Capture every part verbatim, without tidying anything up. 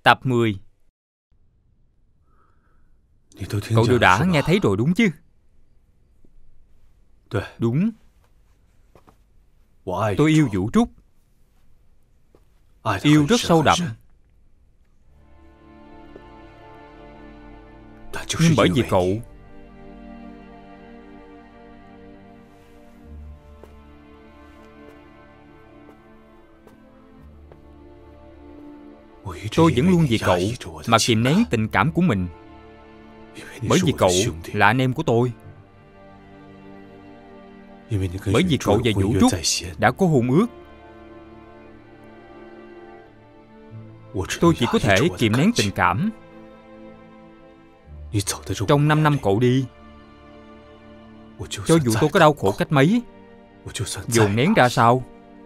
Tập mười. Cậu đều đã nghe thấy rồi đúng chứ? Đúng. Tôi yêu Vũ Trúc. Yêu rất sâu đậm. Nhưng bởi vì cậu, tôi vẫn luôn vì cậu mà kìm nén tình cảm của mình. Bởi vì cậu là anh em của tôi. Bởi vì cậu và Vũ Trúc đã có hôn ước. Tôi chỉ có thể kìm nén tình cảm. Trong năm năm cậu đi, cho dù tôi có đau khổ cách mấy, dồn nén ra sao,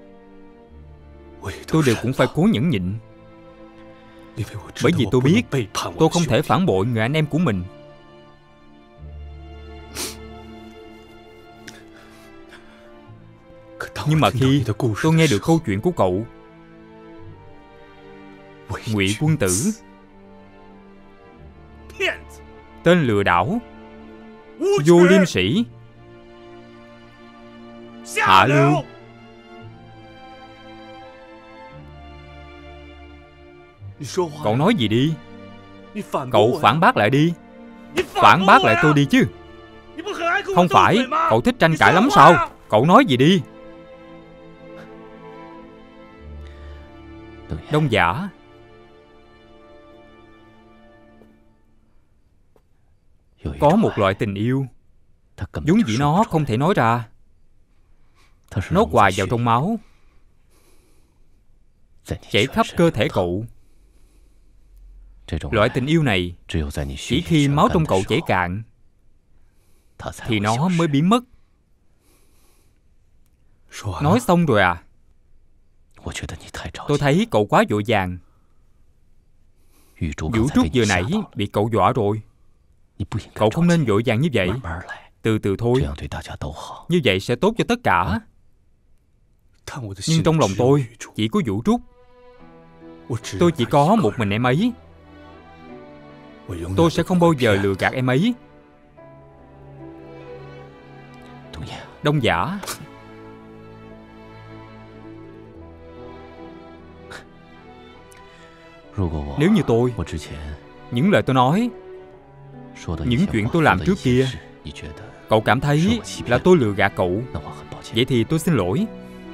tôi đều cũng phải cố nhẫn nhịn. Bởi vì tôi biết tôi không thể phản bội người anh em của mình. Nhưng mà khi tôi nghe được câu chuyện của cậu, Ngụy Quân Tử, tên lừa đảo, vô liêm sỉ, hạ lưu, cậu nói gì đi? Cậu phản bác lại đi. Phản bác lại tôi đi chứ. Không phải cậu thích tranh cãi lắm sao? Cậu nói gì đi? Đông Giả, có một loại tình yêu vốn dĩ nó không thể nói ra. Nó hòa vào trong máu, chảy khắp cơ thể cậu. Loại tình yêu này chỉ khi máu trong cậu chảy cạn thì nó mới biến mất. Nói xong rồi à? Tôi thấy cậu quá vội vàng. Vũ Trúc vừa nãy bị cậu dọa rồi. Cậu không nên vội vàng như vậy. Từ từ thôi. Như vậy sẽ tốt cho tất cả. Nhưng trong lòng tôi chỉ có Vũ Trúc. Tôi chỉ có một mình em ấy. Tôi sẽ không bao giờ lừa gạt em ấy. Đông Giả, nếu như tôi, những lời tôi nói, những chuyện tôi làm trước kia, cậu cảm thấy là tôi lừa gạt cậu, vậy thì tôi xin lỗi.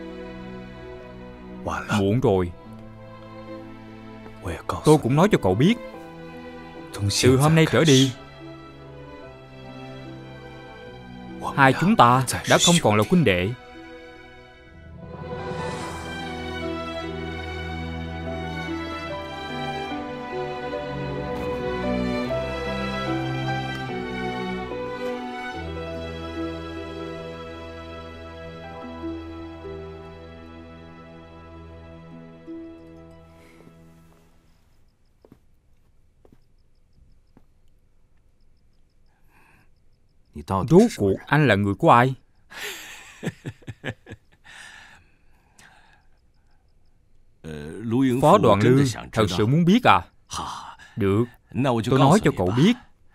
Muộn rồi. Tôi cũng nói cho cậu biết, từ hôm nay trở đi, hai chúng ta đã không còn là huynh đệ. Rốt cuộc anh là người của ai? Phó Đoàn Lương thật sự muốn biết à? Được, tôi nói cho cậu biết.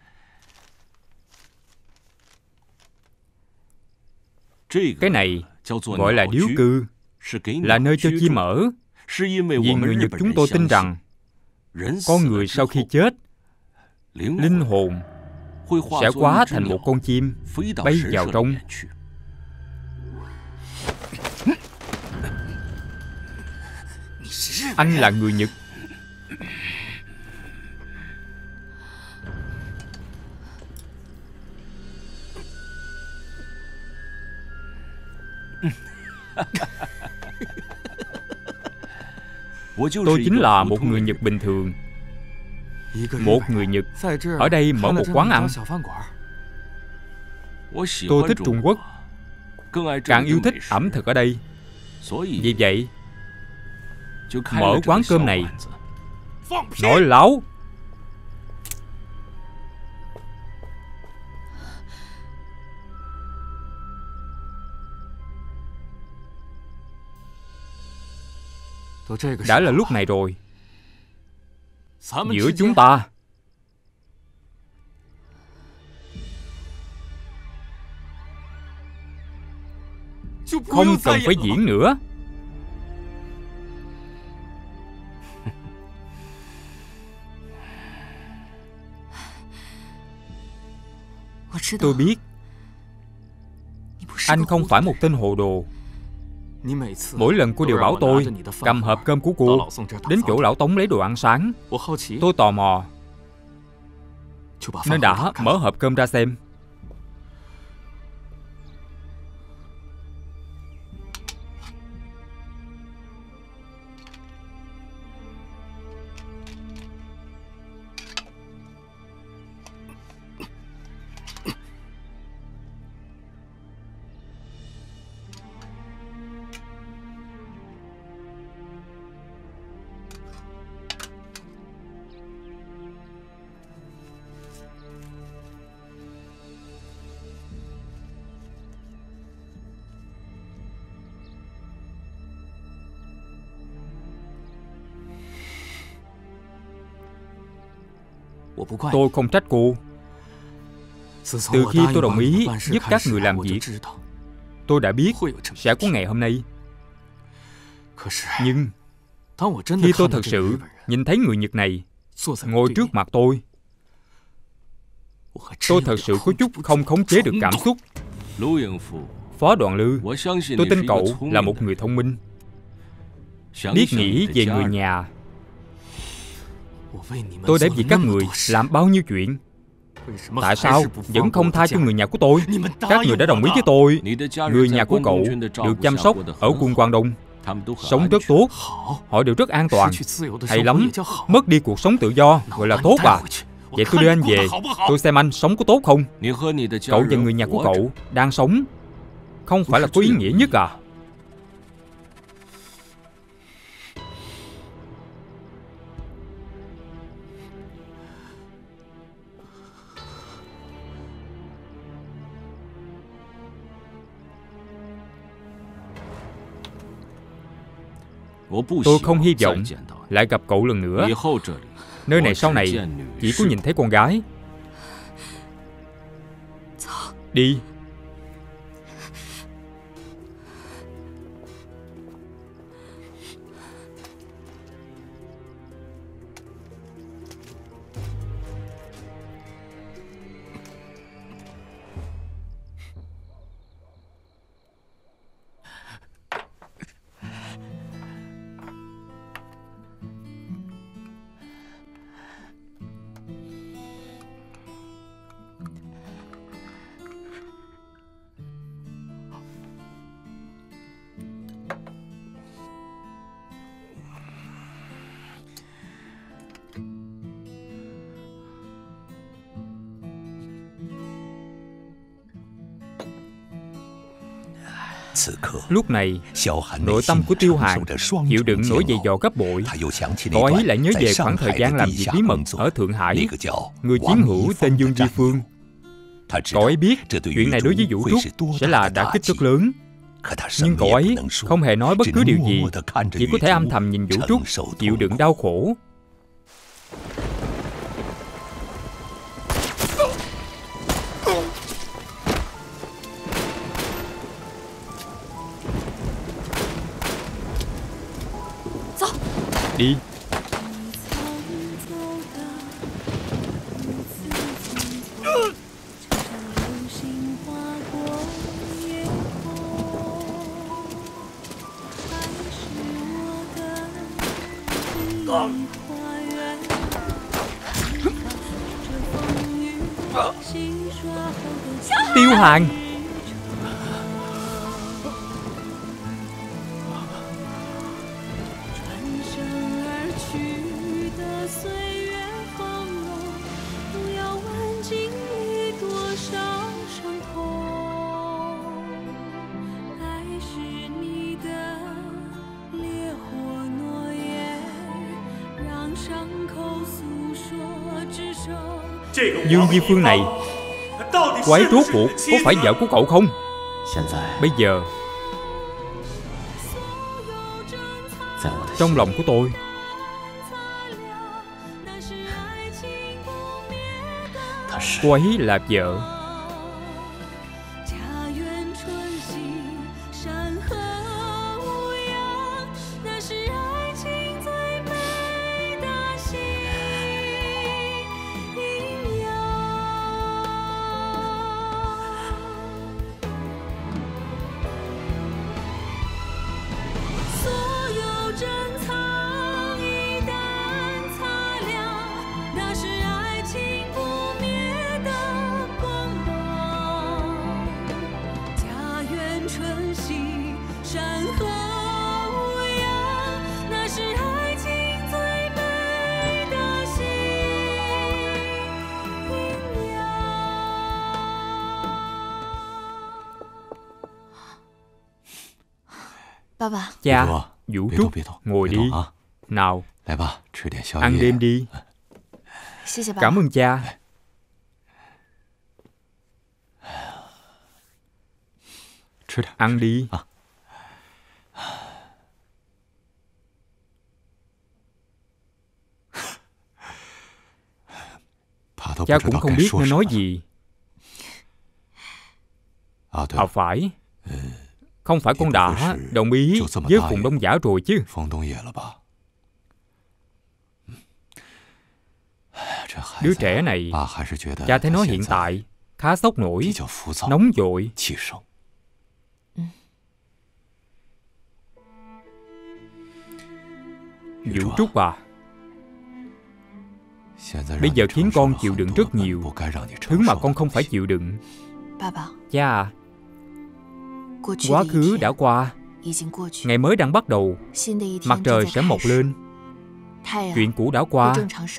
Cái này gọi là điếu cư, là nơi cho chim ở. Vì người Nhật chúng tôi tin rằng con người sau khi chết, linh hồn sẽ hóa thành một con chim bay vào trong. Anh là người Nhật. Tôi chính là một người Nhật bình thường. Một người Nhật ở đây mở một quán ăn. Tôi thích Trung Quốc, càng yêu thích ẩm thực ở đây. Vì vậy mở quán cơm này. Nói láo. Đã là lúc này rồi, giữa chúng ta. Không cần phải diễn nữa. Tôi biết anh không phải một tên hồ đồ. Mỗi lần cô đều bảo tôi cầm hộp cơm của cô đến chỗ lão Tống lấy đồ ăn sáng. Tôi tò mò nên đã mở hộp cơm ra xem. Tôi không trách cô. Từ khi tôi đồng ý giúp các người làm việc, tôi đã biết sẽ có ngày hôm nay. Nhưng khi tôi thật sự nhìn thấy người Nhật này ngồi trước mặt tôi, tôi thật sự có chút không khống chế được cảm xúc. Phó Đoàn Lư, tôi tin cậu là một người thông minh, biết nghĩ về người nhà. Tôi đã vì các người làm bao nhiêu chuyện, tại sao vẫn không tha cho người nhà của tôi? Các người đã đồng ý với tôi, người nhà của cậu được chăm sóc ở quân Quang Đông, sống rất tốt, họ đều rất an toàn. Hay lắm, mất đi cuộc sống tự do gọi là tốt à? Vậy tôi đưa anh về, tôi xem anh sống có tốt không? Cậu và người nhà của cậu đang sống, không phải là có ý nghĩa nhất à? Tôi không hy vọng lại gặp cậu lần nữa. Nơi này sau này chỉ có nhìn thấy con gái. Đi. Lúc này, nội tâm của Tiêu Hàn chịu đựng nỗi dày dò gấp bội. Cậu ấy lại nhớ về khoảng thời gian làm việc bí mật ở Thượng Hải. Người chiến hữu tên Dương Di Phương. Cậu ấy biết chuyện này đối với Vũ Trúc sẽ là đả kích rất lớn. Nhưng cậu ấy không hề nói bất cứ điều gì, chỉ có thể âm thầm nhìn Vũ Trúc chịu đựng đau khổ. Đi. Tiêu Hàn. Dương Di Phương này, cô ấy rốt cuộc có phải vợ của cậu không? Bây giờ trong lòng của tôi Cô ấy là vợ. Cha, Vũ Trúc, ngồi đi. Nào, ăn đêm đi. Cảm ơn cha. Ăn đi. Cha cũng không biết nên nói gì. À phải, không phải con đã đồng ý với Phùng Đông Giả rồi chứ? Đứa trẻ này, cha thấy nó hiện tại khá sốc nổi, nóng vội. Vũ Trúc à, bây giờ khiến con chịu đựng rất nhiều thứ mà con không phải chịu đựng. Cha à, quá khứ đã qua, ngày mới đang bắt đầu, mặt trời sẽ mọc lên. Chuyện cũ đã qua,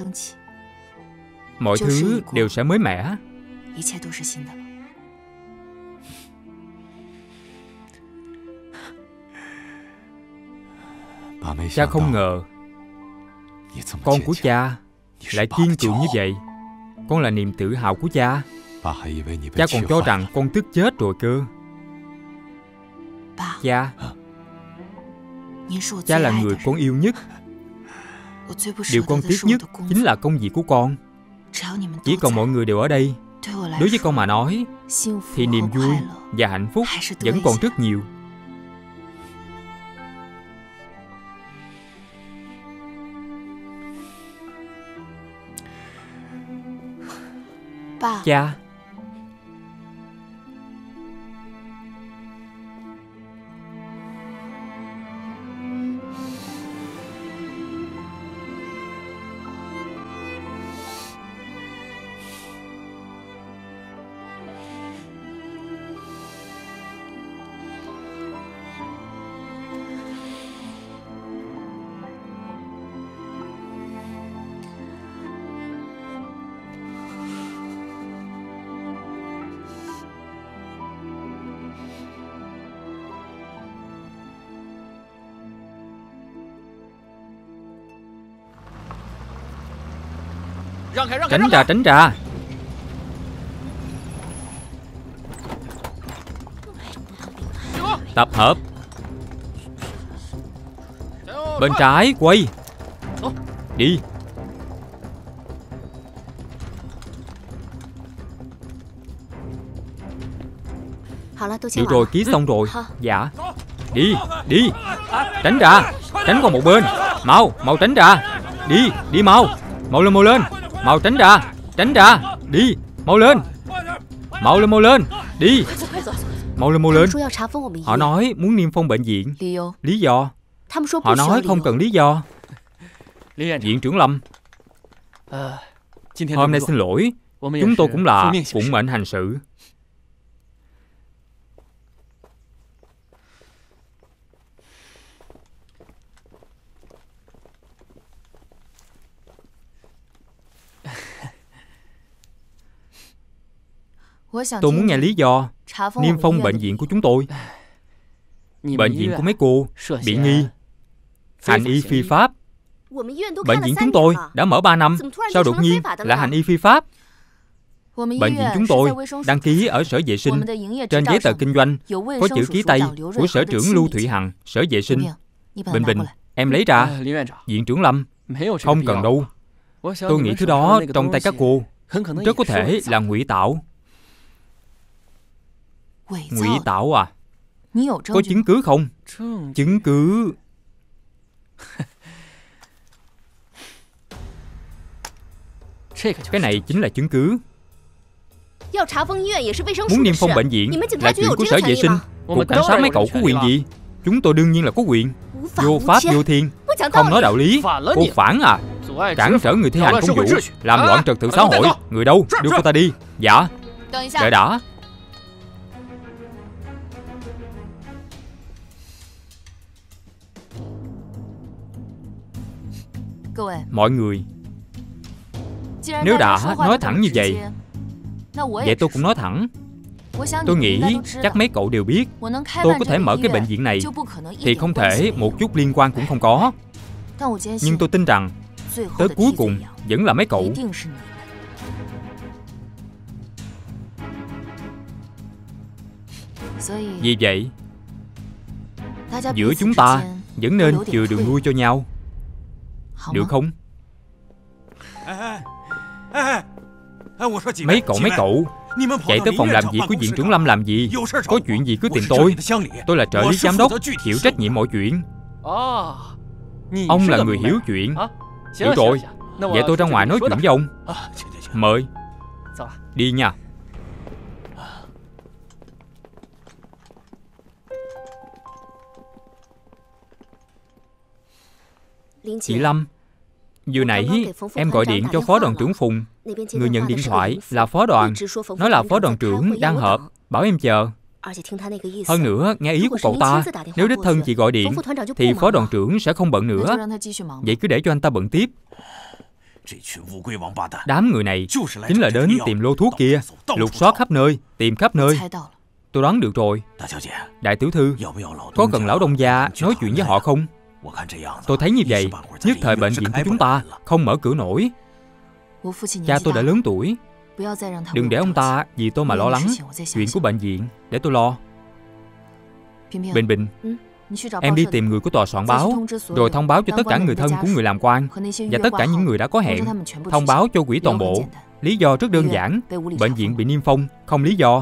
mọi thứ đều sẽ mới mẻ. Cha không ngờ con của cha lại kiên cường như vậy. Con là niềm tự hào của cha. Cha còn cho rằng con tức chết rồi cơ. Cha, cha là người con yêu nhất. Điều con tiếc nhất chính là công việc của con. Chỉ cần mọi người đều ở đây, đối với con mà nói, thì niềm vui và hạnh phúc vẫn còn rất nhiều. Cha, tránh ra, tránh ra. Tập hợp. Bên trái, quay. Đi. Được rồi, ký xong rồi. Dạ. Đi, đi. Tránh ra, tránh qua một bên. Mau, mau tránh ra. Đi, đi mau. Mau lên, mau lên. Mau tránh ra, tránh ra. Đi, mau lên. Mau lên, mau lên. Đi. Mau lên, mau lên. Họ nói muốn niêm phong bệnh viện. Lý do? Họ nói không cần lý do. Viện trưởng Lâm, hôm nay xin lỗi. Chúng tôi cũng là phụng mệnh hành sự. Tôi muốn nghe lý do niêm phong bệnh viện của chúng tôi. Bệnh viện của mấy cô bị nghi hành y phi pháp. Bệnh viện chúng tôi đã mở ba năm, sao đột nhiên lại hành y phi pháp? Bệnh viện chúng tôi đăng ký ở Sở Vệ sinh. Trên giấy tờ kinh doanh có chữ ký tay của Sở trưởng Lưu Thụy Hằng, Sở Vệ sinh. Bình Bình, em lấy ra. Viện trưởng Lâm, không cần đâu. Tôi nghĩ thứ đó trong tay các cô rất có thể là ngụy tạo. Ngụy tạo à? Có chứng cứ không? Chứng cứ... Cái này chính là chứng cứ. Muốn niêm phong bệnh viện là chuyện của sở vệ sinh. Cục cảnh sát mấy cậu có quyền gì? Chúng tôi đương nhiên là có quyền. Vô pháp vô thiên, không nói đạo lý. Cô phản à? Cản trở người thi hành công vụ, làm loạn trật tự xã hội. Người đâu? Đưa cô ta đi. Dạ. Đợi đã. Mọi người, nếu đã nói thẳng như vậy, vậy tôi cũng nói thẳng. Tôi nghĩ chắc mấy cậu đều biết tôi có thể mở cái bệnh viện này thì không thể một chút liên quan cũng không có. Nhưng tôi tin rằng tới cuối cùng vẫn là mấy cậu. Vì vậy, giữa chúng ta vẫn nên chừa đường lui cho nhau, được không? Mấy cậu mấy cậu chạy tới phòng làm việc của viện trưởng Lâm làm gì? Có chuyện gì cứ tìm tôi. Tôi là trợ lý giám đốc, chịu trách nhiệm mọi chuyện. Ông là người hiểu chuyện. Hiểu rồi. Vậy tôi ra ngoài nói chuyện với ông. Mời. Đi nha. Chị Lâm, vừa nãy em gọi điện cho phó đoàn trưởng Phùng. Người nhận điện thoại là phó đoàn, nói là phó đoàn trưởng đang họp, bảo em chờ. Hơn nữa, nghe ý của cậu ta, nếu đích thân chị gọi điện thì phó đoàn trưởng sẽ không bận nữa. Vậy cứ để cho anh ta bận tiếp. Đám người này chính là đến tìm lô thuốc kia, lục soát khắp nơi, tìm khắp nơi. Tôi đoán được rồi. Đại tiểu thư, có cần lão đông gia nói chuyện với họ không? Tôi thấy như vậy, nhất thời bệnh viện của chúng ta không mở cửa nổi. Cha tôi đã lớn tuổi, đừng để ông ta vì tôi mà lo lắng. Chuyện của bệnh viện để tôi lo. Bình Bình, em đi tìm người của tòa soạn báo, rồi thông báo cho tất cả người thân của người làm quan và tất cả những người đã có hẹn. Thông báo cho quỹ toàn bộ. Lý do rất đơn giản, bệnh viện bị niêm phong, không lý do.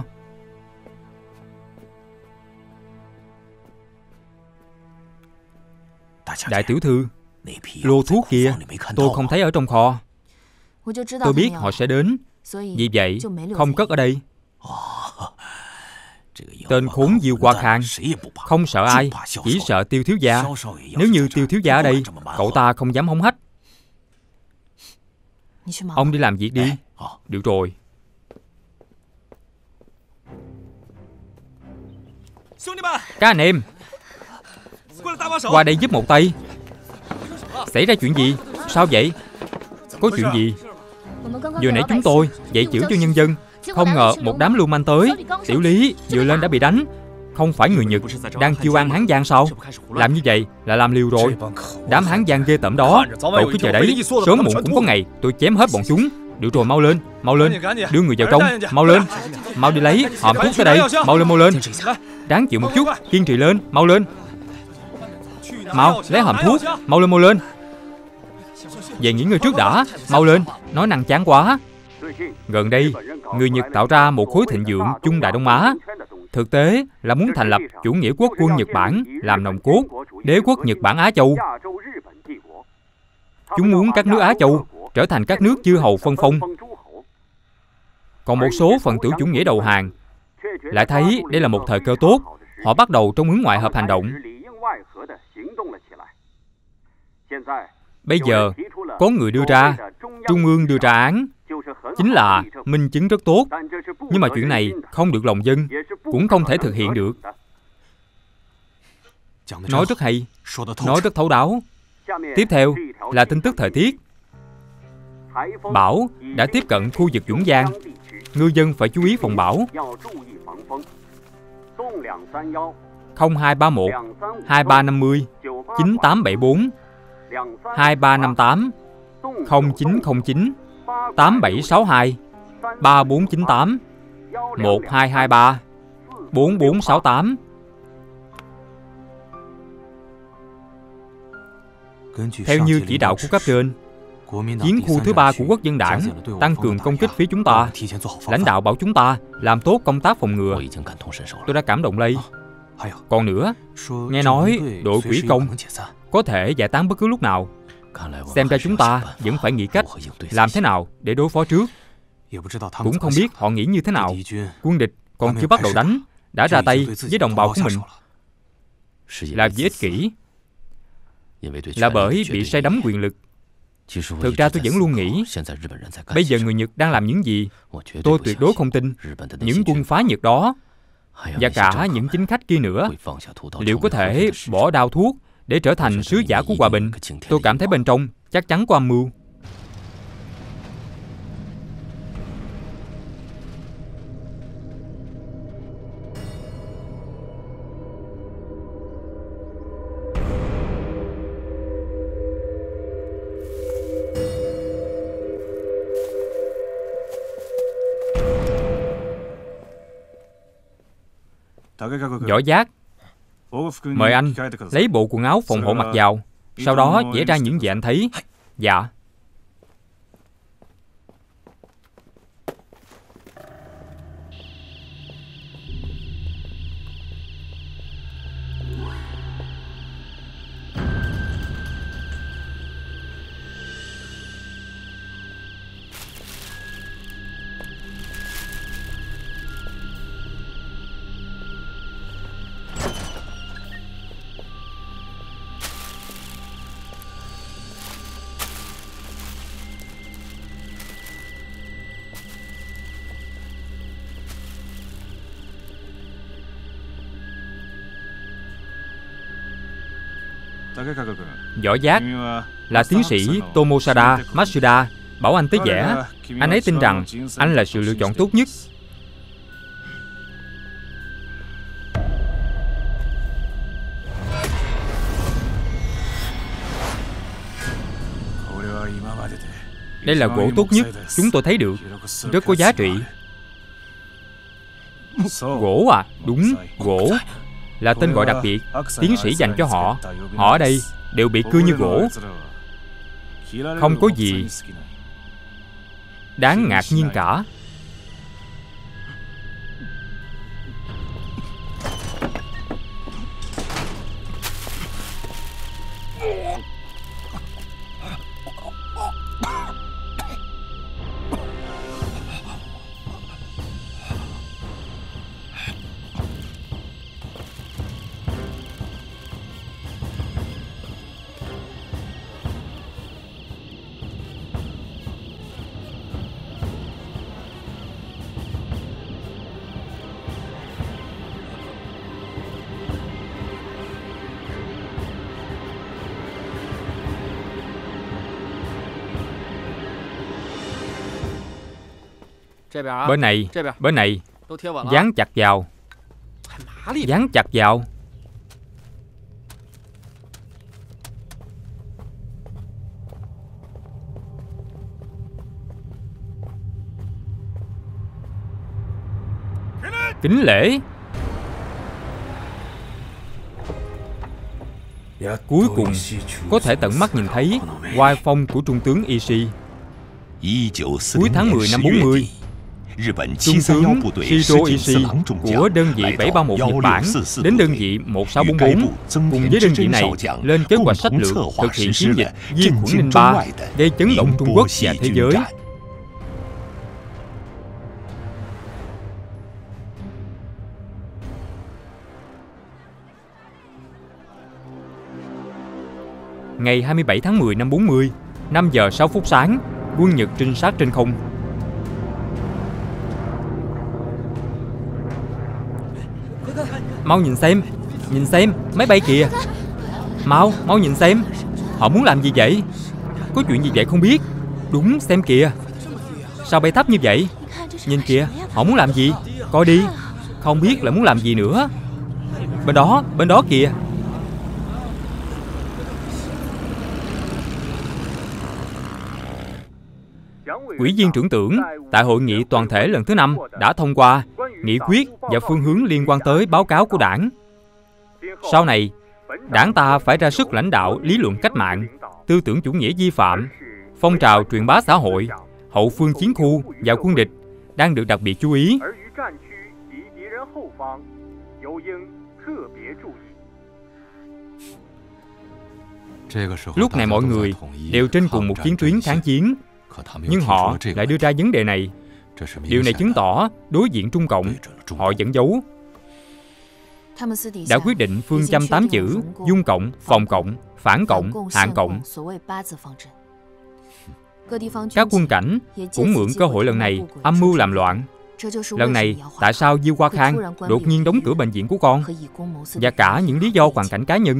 Đại tiểu thư, lô thuốc kia tôi không thấy ở trong kho. Tôi biết họ sẽ đến, vì vậy không cất ở đây. Tên khốn Diêu Qua Khang không sợ ai, chỉ sợ Tiêu thiếu gia. Nếu như Tiêu thiếu gia ở đây, cậu ta không dám hống hách. Ông đi làm việc đi. Được rồi. Các anh em, qua đây giúp một tay. Xảy ra chuyện gì? Sao vậy? Có chuyện gì? Vừa nãy chúng tôi dạy chữ cho nhân dân, không ngờ một đám lưu manh tới. Tiểu Lý vừa lên đã bị đánh. Không phải người Nhật đang chiêu an Hán Giang sao? Làm như vậy là làm liều rồi. Đám Hán Giang ghê tởm đó, cậu cứ chờ đấy, sớm muộn cũng có ngày tôi chém hết bọn chúng. Được rồi, mau lên, mau lên, đưa người vào trong, mau lên, mau đi lấy hòm thuốc tới đây, mau lên, mau lên. Đáng chịu một chút, kiên trì lên, mau lên. Mau, lấy hòm thuốc, mau lên, mau lên. Về nghỉ ngơi trước đã, mau lên, nói năng chán quá. Gần đây, người Nhật tạo ra một khối thịnh vượng Trung Đại Đông Á. Thực tế là muốn thành lập chủ nghĩa quốc quân Nhật Bản làm nòng cốt, đế quốc Nhật Bản Á Châu. Chúng muốn các nước Á Châu trở thành các nước chư hầu phân phong. Còn một số phần tử chủ nghĩa đầu hàng lại thấy đây là một thời cơ tốt. Họ bắt đầu trong hướng ngoại hợp hành động. Bây giờ, có người đưa ra, Trung ương đưa ra án, chính là minh chứng rất tốt. Nhưng mà chuyện này không được lòng dân, cũng không thể thực hiện được. Nói rất hay, nói rất thấu đáo. Tiếp theo là tin tức thời tiết. Bão đã tiếp cận khu vực Dũng Giang. Ngư dân phải chú ý phòng bão. không hai ba một hai ba năm mươi chín tám bảy bốn, hai ba năm tám không chín không chín tám bảy sáu hai, ba bốn chín tám một hai hai ba bốn bốn sáu tám. Theo như chỉ đạo của cấp trên, Chiến khu thứ ba của quốc dân đảng tăng cường công kích phía chúng ta. Lãnh đạo bảo chúng ta làm tốt công tác phòng ngừa. Tôi đã cảm động lây. Còn nữa, nghe nói đội quỹ công có thể giải tán bất cứ lúc nào. Xem ra chúng ta vẫn phải nghĩ cách làm thế nào để đối phó trước. Cũng không biết họ nghĩ như thế nào. Quân địch còn chưa bắt đầu đánh đã ra tay với đồng bào của mình. Là vì ích kỷ, là bởi bị say đắm quyền lực. Thực ra tôi vẫn luôn nghĩ bây giờ người Nhật đang làm những gì. Tôi tuyệt đối không tin những quân phá Nhật đó và cả những chính khách kia nữa liệu có thể bỏ đao thuốc để trở thành sứ giả của hòa bình. Tôi cảm thấy bên trong chắc chắn có âm mưu. Võ Giác, mời anh lấy bộ quần áo phòng hộ mặc vào. Sau đó vẽ ra những gì anh thấy. Dạ. Võ Giác là tiến sĩ Tomosada Matsuda bảo anh tới vẽ. Anh ấy tin rằng anh là sự lựa chọn tốt nhất. Đây là gỗ tốt nhất chúng tôi thấy được. Rất có giá trị. Gỗ à? Đúng, gỗ là tên gọi đặc biệt tiến sĩ dành cho họ. Họ ở đây đều bị cưa như gỗ. Không có gì đáng ngạc nhiên cả. Bên này, bên này, dán chặt vào. Dán chặt vào. Kính lễ. Cuối cùng có thể tận mắt nhìn thấy oai phong của trung tướng Ishii. Cuối tháng mười năm bốn mươi, Trung tướng Shiro Ishii của đơn vị bảy ba một Nhật Bản đến đơn vị một sáu bốn bốn cùng với đơn vị này lên kế hoạch sách lược thực hiện chiến dịch vi khuẩn Ninh Ba, gây chấn động Trung Quốc và thế giới. Ngày hai mươi bảy tháng mười năm bốn mươi, năm giờ sáu phút sáng, quân Nhật trinh sát trên không. Mau nhìn xem, nhìn xem, máy bay kìa. Mau, mau nhìn xem. Họ muốn làm gì vậy? Có chuyện gì vậy không biết. Đúng, xem kìa. Sao bay thấp như vậy? Nhìn kìa, họ muốn làm gì? Coi đi. Không biết là muốn làm gì nữa. Bên đó, bên đó kìa. Ủy viên trưởng tưởng tại hội nghị toàn thể lần thứ năm đã thông qua nghị quyết và phương hướng liên quan tới báo cáo của đảng. Sau này, đảng ta phải ra sức lãnh đạo lý luận cách mạng, tư tưởng chủ nghĩa vi phạm, Phong trào truyền bá xã hội, hậu phương chiến khu và quân địch đang được đặc biệt chú ý. Lúc này mọi người đều trên cùng một chiến tuyến kháng chiến, nhưng họ lại đưa ra vấn đề này. Điều này chứng tỏ đối diện Trung Cộng họ vẫn giấu. Đã quyết định phương châm tám chữ: dung cộng, phòng cộng, phản cộng, hạn cộng. Các quân cảnh cũng mượn cơ hội lần này âm mưu làm loạn. Lần này, tại sao Diêu Hoa Khang đột nhiên đóng cửa bệnh viện của con, và cả những lý do hoàn cảnh cá nhân?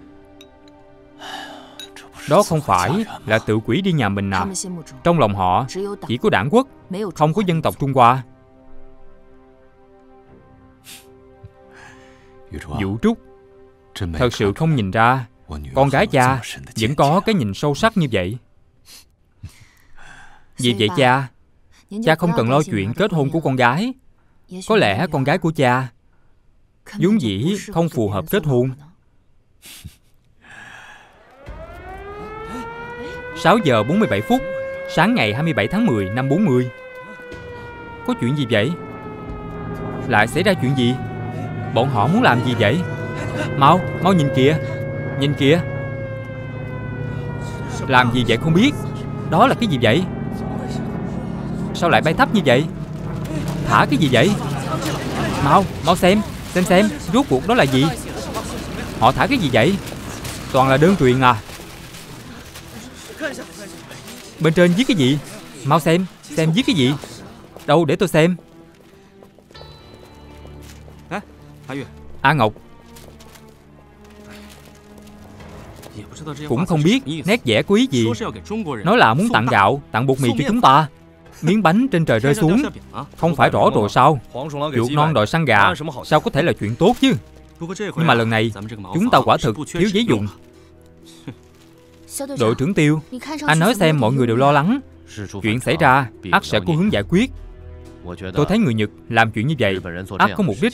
Đó không phải là tự quỷ đi nhà mình à? Trong lòng họ chỉ có đảng quốc, không có dân tộc Trung Hoa. Vũ Trúc thật sự không nhìn ra con gái cha vẫn có cái nhìn sâu sắc như vậy. Vì vậy cha, cha không cần lo chuyện kết hôn của con gái. Có lẽ con gái của cha vốn dĩ không phù hợp kết hôn. sáu giờ bốn mươi bảy phút, sáng ngày hai mươi bảy tháng mười năm bốn mươi. Có chuyện gì vậy? Lại xảy ra chuyện gì? Bọn họ muốn làm gì vậy? Mau, mau nhìn kìa. Nhìn kìa. Làm gì vậy không biết. Đó là cái gì vậy? Sao lại bay thấp như vậy? Thả cái gì vậy? Mau, mau xem. Xem xem, rốt cuộc đó là gì? Họ thả cái gì vậy? Toàn là đơn truyền à? Bên trên viết cái gì? Mau xem, xem viết cái gì? Đâu để tôi xem. A Ngọc cũng không biết nét vẽ của ý gì. Nói là muốn tặng gạo, tặng bột mì cho chúng ta. Miếng bánh trên trời rơi xuống, không phải rõ rồi sao? Chuột non đòi săn gà, sao có thể là chuyện tốt chứ? Nhưng mà lần này chúng ta quả thực thiếu giấy dùng. Đội trưởng Tiêu, anh nói xem mọi người đều lo lắng. Chuyện xảy ra ắt sẽ có hướng giải quyết. Tôi thấy người Nhật làm chuyện như vậy ắt có mục đích.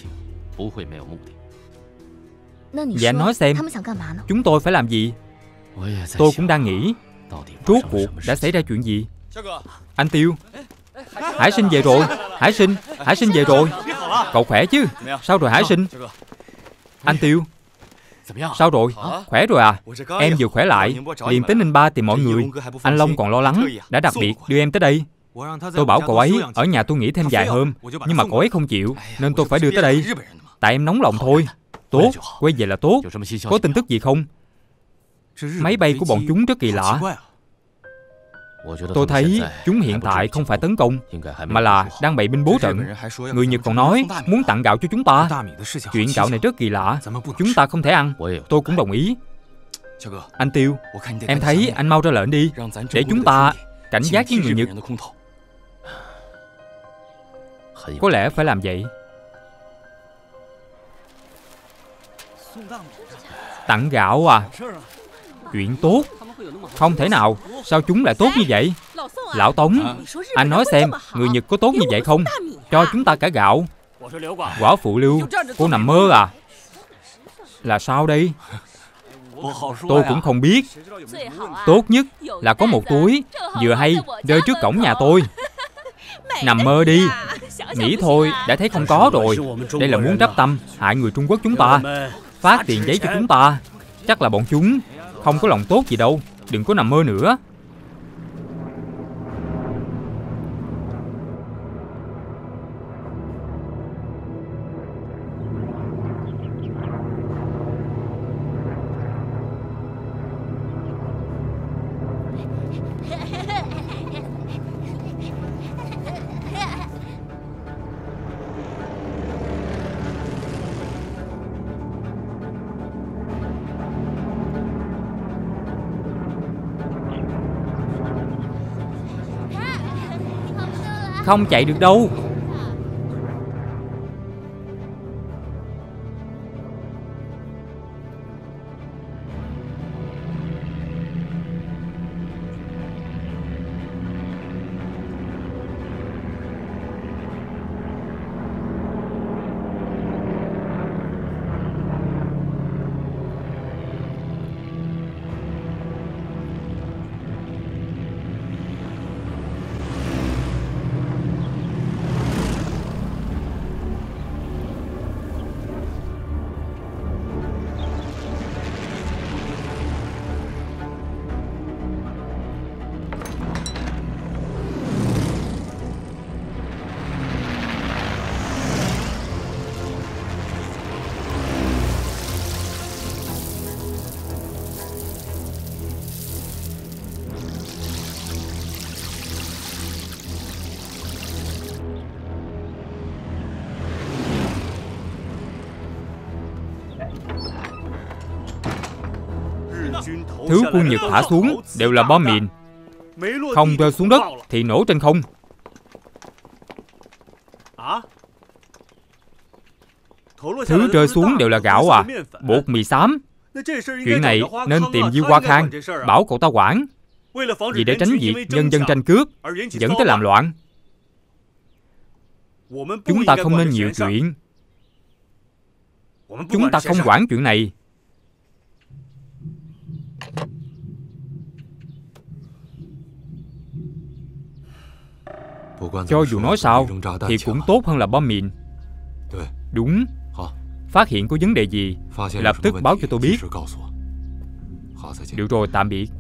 Vậy anh nói xem, chúng tôi phải làm gì? Tôi cũng đang nghĩ, rốt cuộc đã xảy ra chuyện gì? Anh Tiêu, Hải Sinh về rồi. Hải Sinh, Hải Sinh về rồi. Cậu khỏe chứ? Sao rồi Hải Sinh? Anh Tiêu, sao rồi? Khỏe rồi à? Em vừa khỏe lại, liền tới Ninh Ba tìm mọi người. Anh Long còn lo lắng, đã đặc biệt đưa em tới đây. Tôi bảo cậu ấy ở nhà tôi nghỉ thêm vài hôm, nhưng mà cậu ấy không chịu, nên tôi phải đưa tới đây. Tại em nóng lòng thôi. Tốt, quay về là tốt. Có tin tức gì không? Máy bay của bọn chúng rất kỳ lạ. Tôi thấy chúng hiện tại không phải tấn công, mà là đang bày binh bố trận. Người Nhật còn nói muốn tặng gạo cho chúng ta. Chuyện gạo này rất kỳ lạ, chúng ta không thể ăn. Tôi cũng đồng ý. Anh Tiêu, em thấy anh mau ra lệnh đi, để chúng ta cảnh giác với người Nhật. Có lẽ phải làm vậy. Tặng gạo à? Chuyện tốt. Không thể nào, sao chúng lại tốt như vậy? Lão Tống, anh nói xem, người Nhật có tốt như vậy không? Cho chúng ta cả gạo. Quả phụ Lưu, cô nằm mơ à? Là sao đây? Tôi cũng không biết. Tốt nhất là có một túi vừa hay rơi trước cổng nhà tôi. Nằm mơ đi. Nghĩ thôi đã thấy không có rồi. Đây là muốn đắp tâm hại người Trung Quốc chúng ta, phát tiền giấy cho chúng ta. Chắc là bọn chúng không có lòng tốt gì đâu. Đừng có nằm mơ nữa. Không chạy được đâu. Thứ quân Nhật thả xuống đều là bom mìn, không rơi xuống đất thì nổ trên không. Thứ rơi xuống đều là gạo à? Bột mì xám. Chuyện này nên tìm Diêu Hoa Khang, bảo cậu ta quản. Vì để tránh việc nhân dân tranh cướp dẫn tới làm loạn, chúng ta không nên nhiều chuyện. Chúng ta không quản chuyện này. Cho dù nói sao thì cũng tốt hơn là bom mìn. Đúng. Phát hiện có vấn đề gì lập tức báo cho tôi biết. Được rồi, tạm biệt.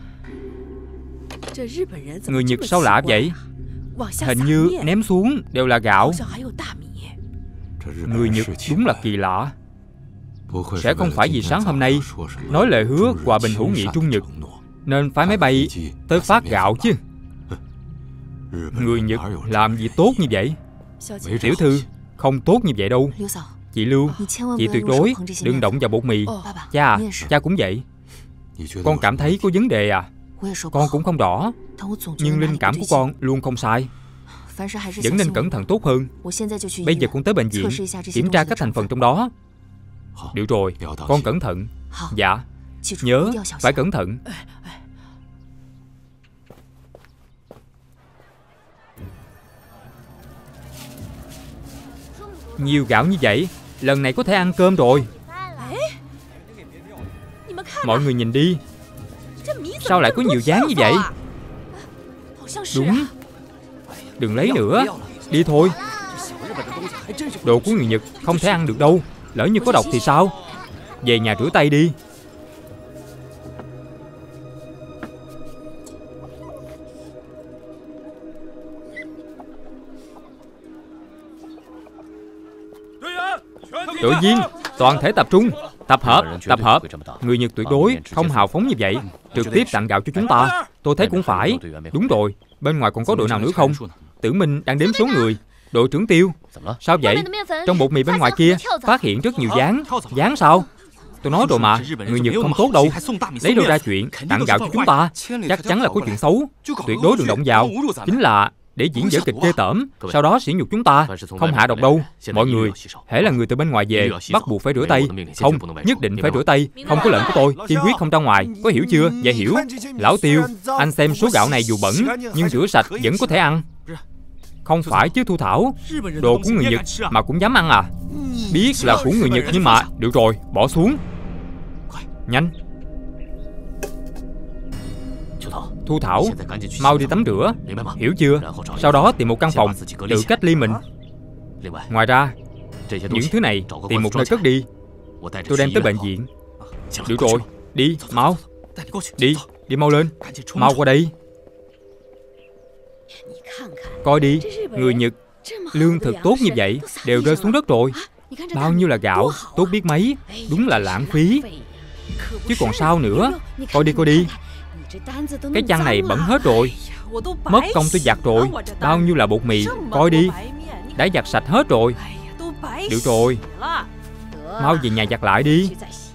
Người Nhật sao lạ vậy? Hình như ném xuống đều là gạo. Người Nhật đúng là kỳ lạ. Sẽ không phải vì sáng hôm nay nói lời hứa hòa bình hữu nghị Trung Nhật nên phái máy bay tới phát gạo chứ. Người Nhật làm gì tốt như vậy? Tiểu thư, không tốt như vậy đâu. Chị Lưu, chị tuyệt đối đừng động vào bột mì. Cha à, cha cũng vậy. Con cảm thấy có vấn đề à? Con cũng không rõ, nhưng linh cảm của con luôn không sai. Vẫn nên cẩn thận tốt hơn. Bây giờ con tới bệnh viện kiểm tra các thành phần trong đó. Được rồi, con cẩn thận. Dạ, nhớ phải cẩn thận. Nhiều gạo như vậy, lần này có thể ăn cơm rồi. Mọi người nhìn đi, sao lại có nhiều dáng như vậy? Đúng. Đừng lấy nữa, đi thôi. Đồ của người Nhật không thể ăn được đâu. Lỡ như có độc thì sao? Về nhà rửa tay đi. Đội viên, toàn thể tập trung. Tập hợp, tập hợp. Người Nhật tuyệt đối không hào phóng như vậy, trực tiếp tặng gạo cho chúng ta. Tôi thấy cũng phải. Đúng rồi, bên ngoài còn có đội nào nữa không? Tử Minh đang đếm số người. Đội trưởng Tiêu, sao vậy? Trong bột mì bên ngoài kia phát hiện rất nhiều dáng. Dáng sao? Tôi nói rồi mà, người Nhật không tốt đâu. Lấy đâu ra chuyện tặng gạo cho chúng ta? Chắc chắn là có chuyện xấu. Tuyệt đối đừng động vào. Chính là để diễn vở kịch ghê tởm, sau đó sỉ nhục chúng ta. Không hạ độc đâu. Mọi người, hễ là người từ bên ngoài về, bắt buộc phải rửa tay. Không, nhất định phải rửa tay. Không có lệnh của tôi, kiên quyết không ra ngoài. Có hiểu chưa? Dạ hiểu. Lão Tiêu, anh xem số gạo này dù bẩn nhưng rửa sạch vẫn có thể ăn. Không phải chứ Thu Thảo, đồ của người Nhật mà cũng dám ăn à? Biết là của người Nhật nhưng mà... Được rồi, bỏ xuống. Nhanh. Thu Thảo, mau đi tắm rửa. Hiểu chưa? Sau đó tìm một căn phòng tự cách ly mình. Ngoài ra, những thứ này tìm một nơi cất đi. Tôi đem tới bệnh viện. Được rồi, đi, mau. Đi, đi mau lên. Mau qua đây. Coi đi, người Nhật lương thực tốt như vậy đều rơi xuống đất rồi. Bao nhiêu là gạo, tốt biết mấy. Đúng là lãng phí. Chứ còn sao nữa. Coi đi, coi đi. Cái chăn này bẩn hết rồi. Mất công tôi giặt rồi. Bao nhiêu là bột mì, coi đi. Đã giặt sạch hết rồi. Được rồi, mau về nhà giặt lại đi.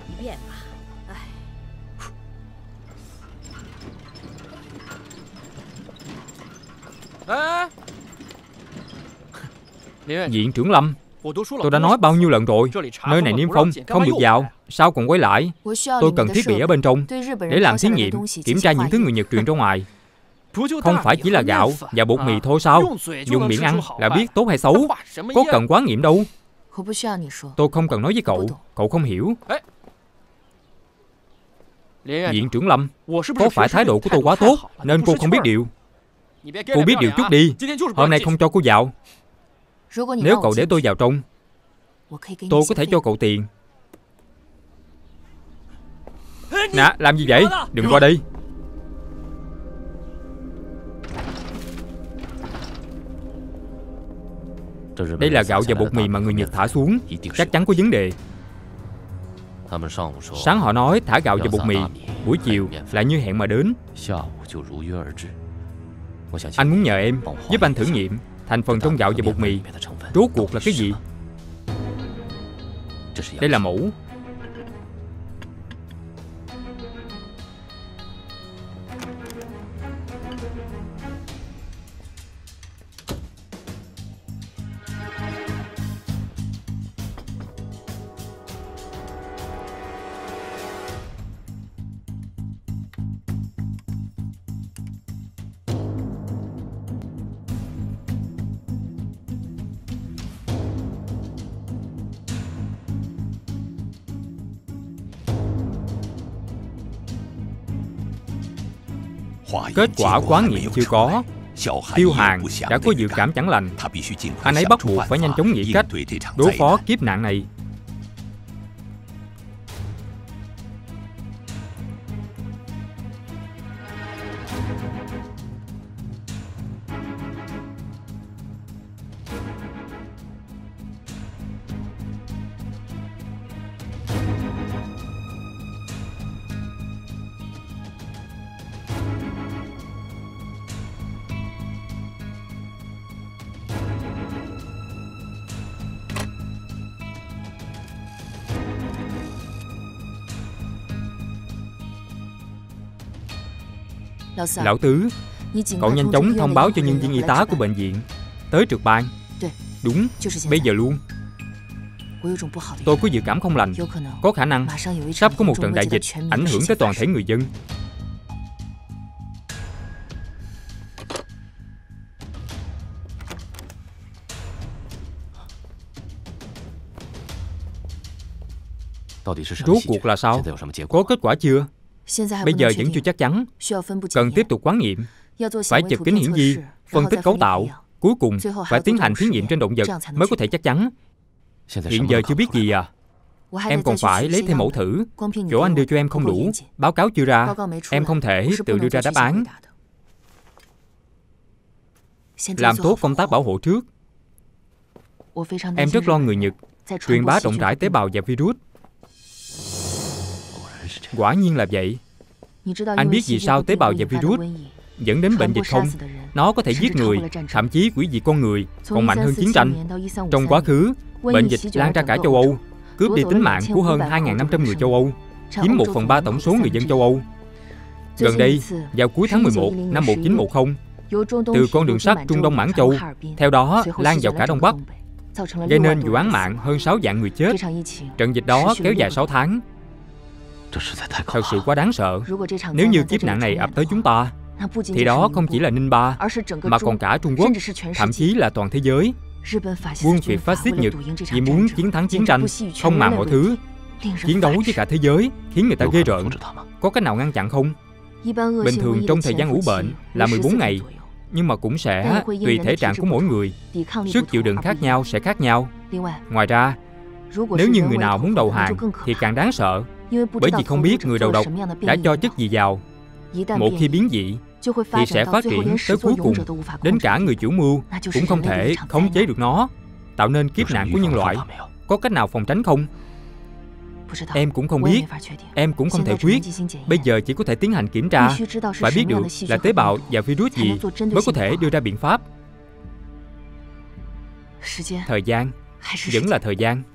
Viện trưởng Lâm, tôi đã nói bao nhiêu lần rồi, nơi này niêm phong, không được vào. Sao còn quay lại? Tôi cần thiết bị ở bên trong để làm thí nghiệm, kiểm tra những thứ người Nhật truyền ra ngoài. Không phải chỉ là gạo và bột mì thôi sao? Dùng miệng ăn là biết tốt hay xấu. Có cần quán nghiệm đâu. Tôi không cần nói với cậu, cậu không hiểu. Viện trưởng Lâm, có phải thái độ của tôi quá tốt nên cô không biết điều? Cô biết điều chút đi. Hôm nay không cho cô vào. Nếu cậu để tôi vào trong, tôi có thể cho cậu tiền. Nè, làm gì vậy? Đừng qua đây. Đây là gạo và bột mì mà người Nhật thả xuống. Chắc chắn có vấn đề. Sáng họ nói thả gạo và bột mì, buổi chiều lại như hẹn mà đến. Anh muốn nhờ em giúp anh thử nghiệm thành phần trong gạo và bột mì rốt cuộc là cái gì. Đây là mẫu. Kết quả quán nghiệm chưa có. Tiêu Hàn đã có dự cảm chẳng lành. Anh ấy bắt buộc phải nhanh chóng nghĩ cách đối phó kiếp nạn này. Lão Tứ, cậu nhanh chóng thông báo cho nhân viên y tá của bệnh viện tới trực ban. Đúng, bây giờ luôn. Tôi có dự cảm không lành. Có khả năng sắp có một trận đại dịch ảnh hưởng tới toàn thể người dân. Rốt cuộc là sao? Có kết quả chưa? Bây giờ vẫn chưa chắc chắn. Cần tiếp tục quán nghiệm. Phải chụp kính hiển vi, phân tích cấu tạo. Cuối cùng phải tiến hành thí nghiệm trên động vật mới có thể chắc chắn. Hiện giờ chưa biết gì à? Em còn phải lấy thêm mẫu thử. Chỗ anh đưa cho em không đủ. Báo cáo chưa ra. Em không thể tự đưa ra đáp án. Làm tốt công tác bảo hộ trước. Em rất lo người Nhật truyền bá rộng rãi tế bào và virus. Quả nhiên là vậy. Anh biết vì sao tế bào và virus dẫn đến bệnh dịch không? Nó có thể giết người, thậm chí hủy diệt con người, còn mạnh hơn chiến tranh. Trong quá khứ, bệnh dịch lan ra cả châu Âu, cướp đi tính mạng của hơn hai nghìn năm trăm người châu Âu, chiếm một phần ba tổng số người dân châu Âu. Gần đây, vào cuối tháng mười một năm một nghìn chín trăm mười, từ con đường sắt Trung Đông Mãn Châu, theo đó lan vào cả Đông Bắc, gây nên vụ án mạng hơn sáu vạn người chết. Trận dịch đó kéo dài sáu tháng. Thật sự quá đáng sợ. Nếu như kiếp nạn này ập tới chúng ta, thì đó không chỉ là Ninh Ba, mà còn cả Trung Quốc, thậm chí là toàn thế giới. Quân Việt phát xít Nhật vì muốn chiến thắng chiến tranh, không màng mọi thứ, chiến đấu với cả thế giới, khiến người ta ghê rợn. Có cách nào ngăn chặn không? Bình thường trong thời gian ủ bệnh là mười bốn ngày, nhưng mà cũng sẽ tùy thể trạng của mỗi người, sức chịu đựng khác nhau sẽ khác nhau. Ngoài ra, nếu như người nào muốn đầu hàng thì càng đáng sợ, bởi vì không biết người đầu độc đã cho chất gì vào. Một khi biến dị thì sẽ phát triển tới cuối cùng, đến cả người chủ mưu cũng không thể khống chế được nó, tạo nên kiếp nạn của nhân loại. Có cách nào phòng tránh không? Em cũng không biết. Em cũng không thể quyết. Bây giờ chỉ có thể tiến hành kiểm tra. Phải biết được là tế bào và virus gì mới có thể đưa ra biện pháp. Thời gian vẫn là thời gian.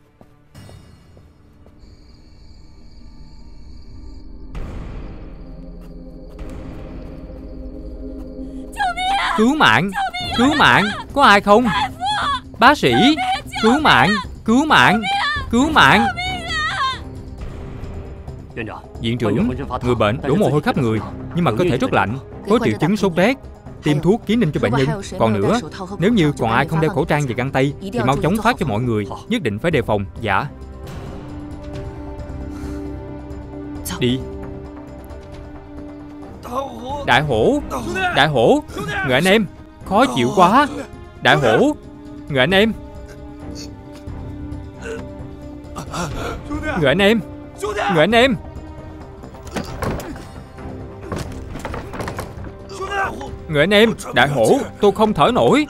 Cứu mạng! Cứu mạng! Có ai không? Bác sĩ! Cứu mạng! Cứu mạng! Cứu mạng! Viện trưởng, người bệnh đổ mồ hôi khắp người, nhưng mà cơ thể rất lạnh, có triệu chứng sốt rét. Tiêm thuốc ký ninh cho bệnh nhân. Còn nữa, nếu như còn ai không đeo khẩu trang và găng tay thì mau chóng phát cho mọi người. Nhất định phải đề phòng. Dạ. Đi. Đại hổ! Đại hổ! Người anh em! Khó chịu quá! Đại hổ! Người anh em! Người anh em! Người anh em! Người anh em! Đại hổ! Tôi không thở nổi!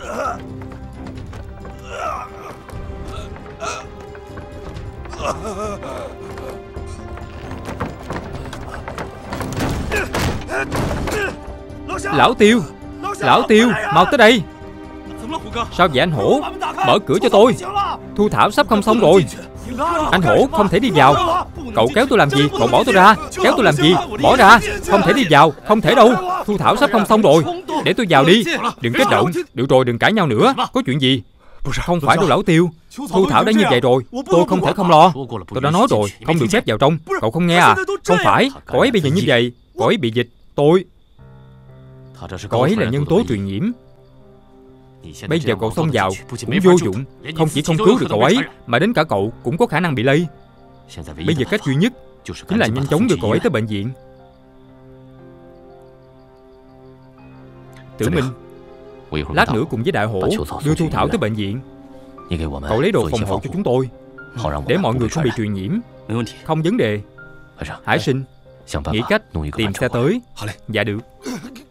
Lão Tiêu! Lão Tiêu! Mau tới đây! Sao vậy anh Hổ? Mở cửa cho tôi! Thu thảo sắp không xong rồi! Anh Hổ không thể đi vào! Cậu kéo tôi làm gì? Cậu bỏ tôi ra! Kéo tôi làm gì? Bỏ ra! Không thể đi vào! Không thể đâu! Thu thảo sắp không xong rồi! Để tôi vào đi! Đừng kích động! Được rồi, đừng cãi nhau nữa! Có chuyện gì? Không phải đâu Lão Tiêu! Thu thảo đã như vậy rồi! Tôi không thể không lo! Tôi đã nói rồi, không được phép vào trong! Cậu không nghe à? Không phải! Cậu ấy bây giờ như vậy! Cậu ấy bị dịch! Tôi... Cậu ấy là nhân tố truyền nhiễm. Bây giờ cậu xông vào cũng vô dụng. Không chỉ không cứu được cậu ấy, mà đến cả cậu cũng có khả năng bị lây. Bây giờ cách duy nhất chính là nhanh chóng đưa cậu ấy tới bệnh viện. Tử Minh, lát nữa cùng với Đại Hổ đưa Thu Thảo tới bệnh viện. Cậu lấy đồ phòng hộ cho chúng tôi, để mọi người không bị truyền nhiễm. Không vấn đề. Hải Sinh, nghĩ cách tìm xe tới. Dạ được.